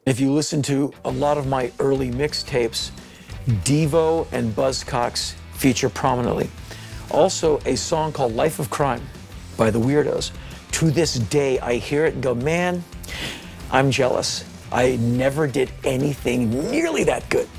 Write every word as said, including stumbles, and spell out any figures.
If you listen to a lot of my early mixtapes, Devo and Buzzcocks feature prominently. Also, a song called Life of Crime by the Weirdos. To this day, I hear it and go, man, I'm jealous. I never did anything nearly that good.